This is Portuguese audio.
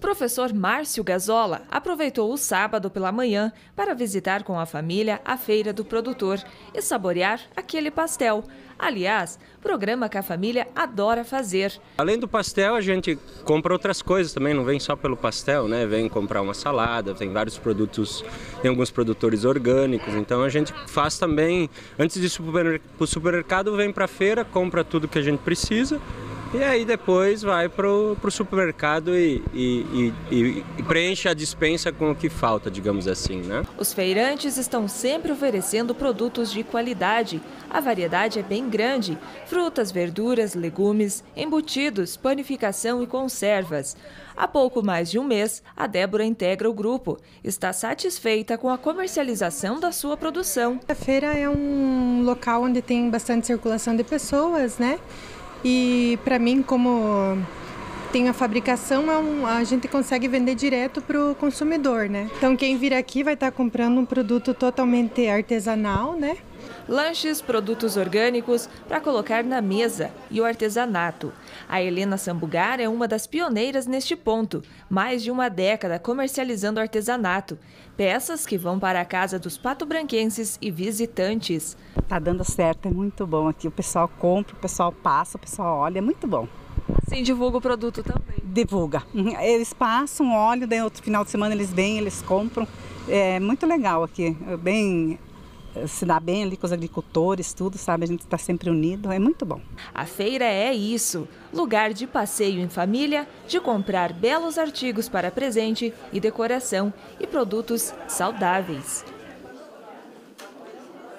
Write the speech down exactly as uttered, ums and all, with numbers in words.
professor Márcio Gazola aproveitou o sábado pela manhã para visitar com a família a feira do produtor e saborear aquele pastel. Aliás, programa que a família adora fazer. Além do pastel, a gente compra outras coisas também, não vem só pelo pastel, né? Vem comprar uma salada, tem vários produtos, tem alguns produtores orgânicos, então a gente faz também, antes de ir para o supermercado, vem para a feira, compra tudo que a gente precisa. E aí depois vai para o supermercado e, e, e, e preenche a despensa com o que falta, digamos assim, né? Os feirantes estão sempre oferecendo produtos de qualidade. A variedade é bem grande: frutas, verduras, legumes, embutidos, panificação e conservas. Há pouco mais de um mês, a Débora integra o grupo. Está satisfeita com a comercialização da sua produção. A feira é um local onde tem bastante circulação de pessoas, né? E para mim, como tem a fabricação, é um, a gente consegue vender direto para o consumidor, né? Então quem vir aqui vai estar comprando um produto totalmente artesanal, né? Lanches, produtos orgânicos para colocar na mesa e o artesanato. A Helena Sambugar é uma das pioneiras neste ponto, mais de uma década comercializando artesanato. Peças que vão para a casa dos patobranquenses e visitantes. Tá dando certo, é muito bom aqui. O pessoal compra, o pessoal passa, o pessoal olha, é muito bom. Assim divulga o produto também? Divulga. Eles passam, olham, daí outro final de semana eles vêm, eles compram. É muito legal aqui, bem... se dá bem ali com os agricultores, tudo, sabe? A gente está sempre unido, é muito bom. A feira é isso, lugar de passeio em família, de comprar belos artigos para presente e decoração e produtos saudáveis.